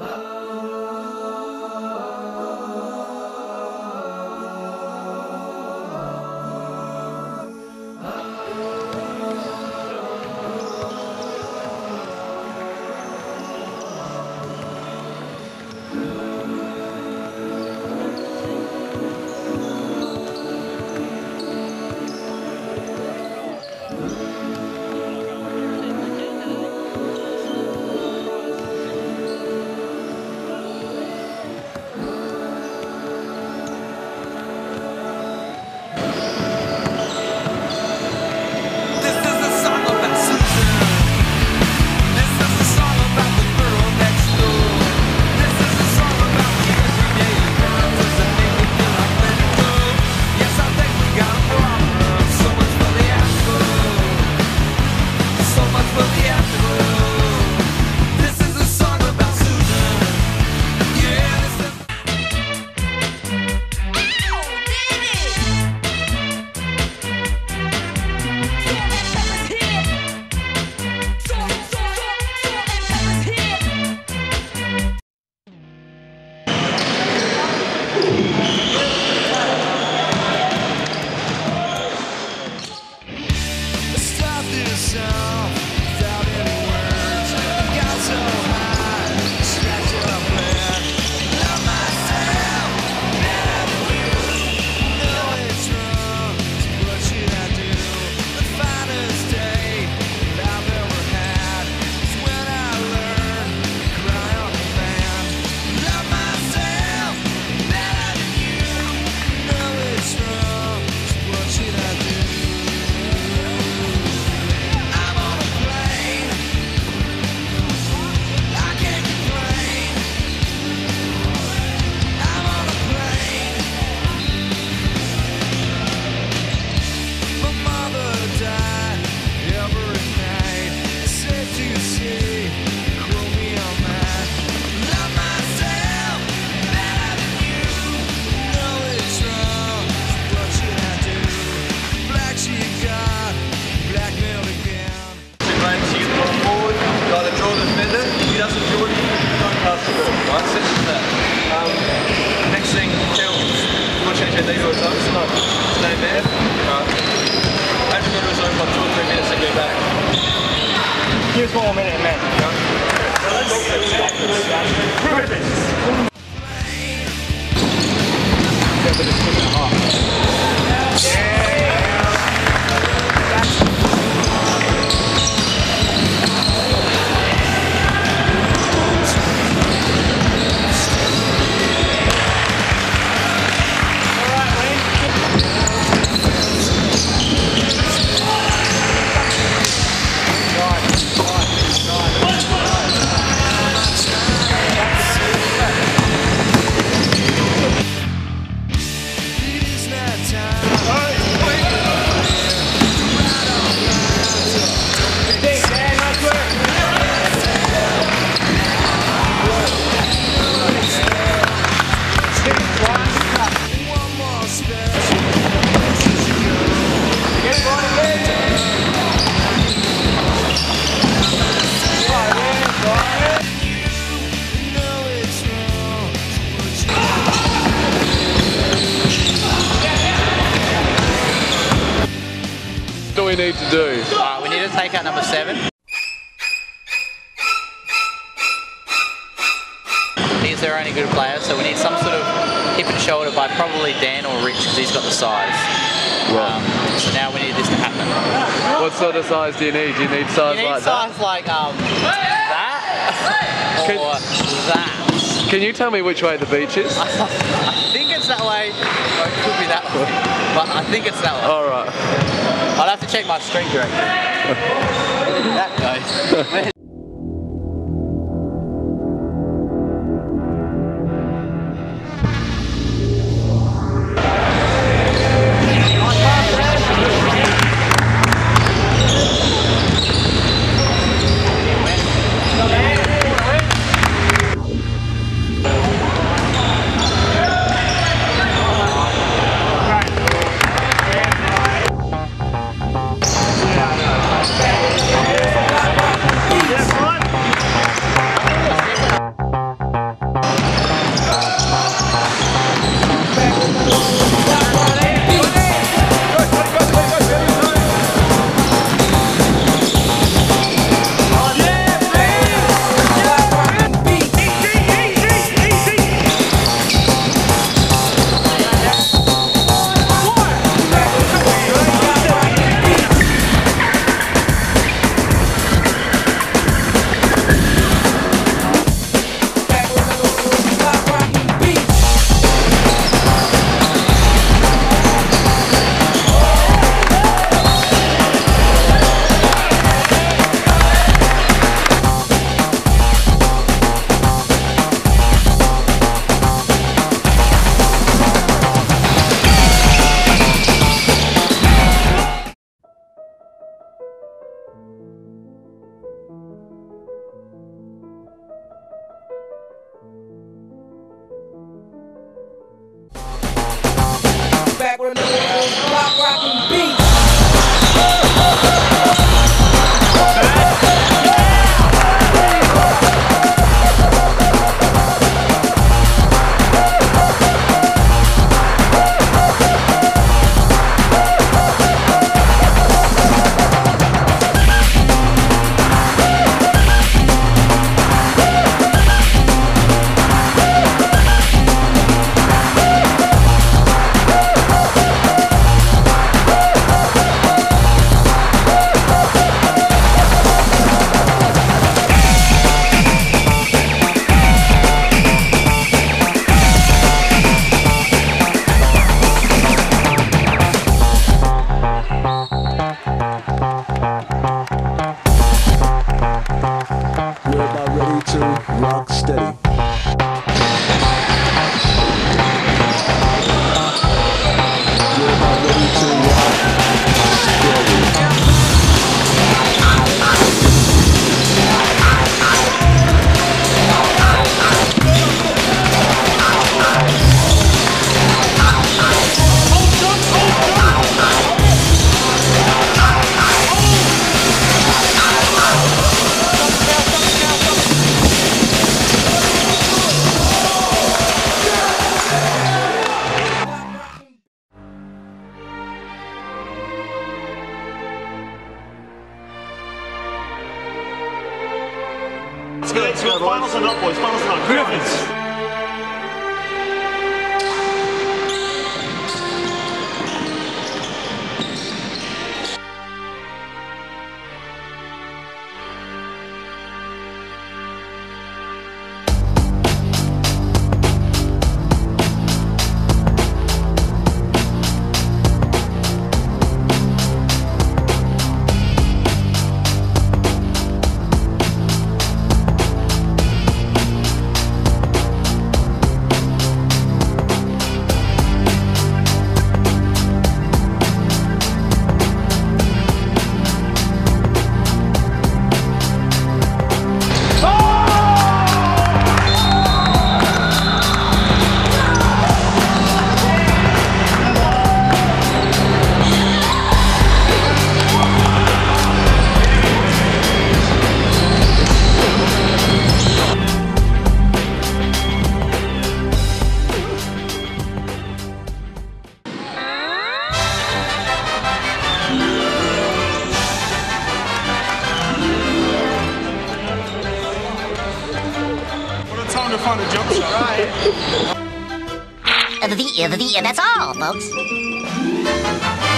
Next thing, Phil, you want to change your lead or something? No. Stay there. Right. Have to go to his own for 2 or 3 minutes and go back. Here's 1 more minute, man. What do we need to do? We need to take out number 7. He's their only good player, so we need some sort of hip and shoulder by probably Dan or Rich because he's got the size. So now we need this to happen. What sort of size do you need? Do you need size like that? Size like that or that. Can you tell me which way the beach is? I think it's that way, or it could be that way, but I think it's that way. Alright. I'll have to check my street direction. That goes. rock steady. You're about ready to rock steady. Let's go. Finals are not, boys. Finals are not. Griffiths. Time to find a jump shot. Right. That's all, folks.